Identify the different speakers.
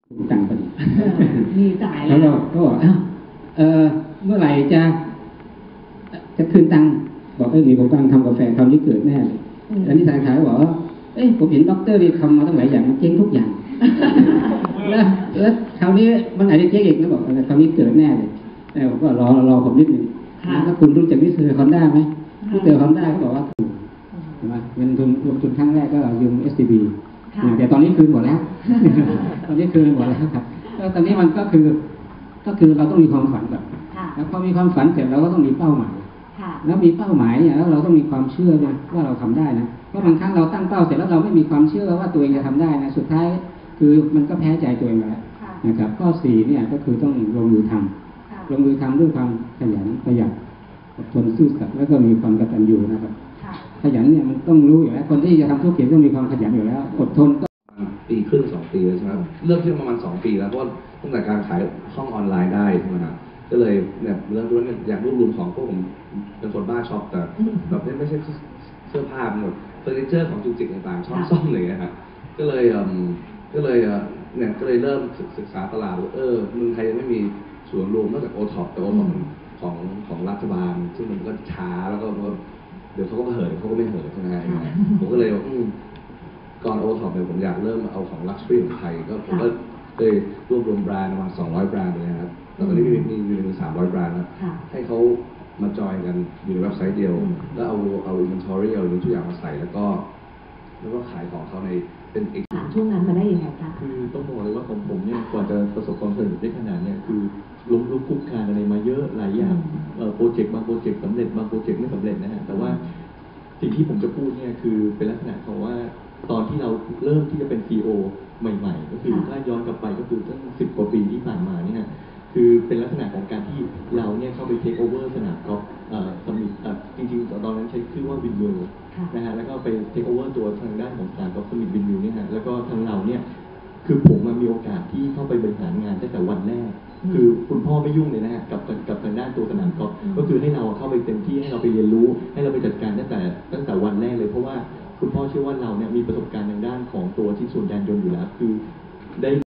Speaker 1: ตังค์พอดี
Speaker 2: มีจ่าย
Speaker 1: แล้วก็บอกเมื่อไหร่จะคืนตังค์บอกมีผมกำลังทำกาแฟคราวนี้เกิดแน่เลยแล้วนี่ธนาคารก็บอกว่าผมเห็นด็อกเตอร์นี่ทำมาตั้งหลายอย่างมันเจ๊งทุกอย่างแล้วคราวนี้มันอาจจะเจ๊งอีกนะบอกคราวนี้เกิดแน่เลยแต่ผมก็รอผมนิดนึงแล้วคุณรู้จักมิสเตอร์ฮอนด้าไหมมิสเตอร์ฮอนด้าก็บอกว่าถูกใช่ไหมเงินทุนลงทุนครั้งแรกก็ยืม SCB แต่ตอนนี้คืนหมดแล้วตอนนี้คืนหมดแล้วครับแล้วตอนนี้มันก็คือเราต้องมีความฝันแบบแล้วพอมีความฝันเสร็จเราก็ต้องมีเป้าหมายแล้วมีเป้าหมายเนี่ยแล้วเราต้องมีความเชื่อนะว่าเราทำได้นะเพราะบางครั้งเราตั้งเป้าเสร็จแล้วเราไม่มีความเชื่อว่าตัวเองจะทำได้นะสุดท้ายคือมันก็แพ้ใจตัวเองแล้วนะครับข้อ4เนี่ยก็คือต้องลงมือทำด้วยความขยันประหยัดอดทนซื่อสัตย์แล้วก็มีความกตัญญูนะครับขยันเนี่ยมันต้องรู้อยู่แล้วคนที่จะทำธุรกิจต้องมีความขยันอยู่แล้วอดทน
Speaker 3: ปีครึ่ง2 ปีแล้วใช่ไหมเริ่มที่ประมาณ2 ปีแล้วเพราะตั้งแต่การขายห้องออนไลน์ได้ใช่ไหมครับก็เลยเนี่ยเรื่องนี้อยากรวบรวมของพวกผมเป็นคนบ้าช็อปแต่แบบไม่ใช่เสื้อผ้าหมดเฟอร์นิเจอร์ของจุกจิกต่างๆชอบซ่อมเลยนะครับก็เลยเนี่ยก็เลยเริ่มศึกษาตลาดว่าเมืองไทยยังไม่มีส่วนรวมนอกจากโอท็อปแต่โอท็อปของรัฐบาลซึ่งมันก็ช้าแล้วก็เดี๋ยวเขาก็เหินเขาก็ไม่เหินใช่ไหมผมก็เลยว่าก่อนโอท็อปเนี่ยผมอยากเริ่มเอาของลักชัวรี่ของไทยก็ผมก็เลยรวบรวมแบรนด์ประมาณ200 แบรนด์เลยนะครับแล้วตอนนี้มี300 แบรนด์แล้วให้เขามาจอยกันอยู่ในเว็บไซต์เดียวแล้วเอาอินเวนทอรี่เอาทุกอย่างมาใส่แล้วก็ขายของเขาในเป็นอีก
Speaker 2: ช่วงนั้นมาได้ยังไงคะ
Speaker 4: คือต้องบอกเลยว่าของผมเนี่ยก่อนจะประสบความสำเร็จได้ขนาดเนี่ยคือล้มลุกคลุกคลานอะไรมาเยอะหลายอย่างโปรเจกต์บางโปรเจกต์สำเร็จบางโปรเจกต์ไม่สำเร็จนะฮะแต่ว่าสิ่งที่ผมจะพูดเนี่ยคือเป็นลักษณะของว่าตอนที่เราเริ่มที่จะเป็น CEO ใหม่ๆก็คือถ้าย้อนกลับไปก็คือตั้ง10 กว่าปีที่ผ่านมาเนี่ยคือเป็นลักษณะของการที่เราเนี่ยเข้าไปเทคโอเวอร์สนามกอล์ฟสมิธจริงๆตอนนั้นใช้ชื่อว่าวินวิลนะฮะแล้วก็ไปเทคโอเวอร์ตัวทางด้านของสนามกอล์ฟสมิธวินวิลเนี่ยฮะแล้วก็ทางเราเนี่ยคือผมมีโอกาสที่เข้าไปบริหารงานตั้งแต่วันแรกคือคุณพ่อไม่ยุ่งเลยนะฮะกับทางด้านตัวสนามกอล์ฟก็คือให้เราเข้าไปเต็มที่ให้เราไปเรียนรู้ให้เราไปจัดการตั้งแต่วันแรกเลยเพราะว่าคุณพ่อเชื่อว่าเราเนี่ยมีประสบการณ์ทางด้านของตัวชิ้นส่วนยานยนต์อยู่แล้วคือได้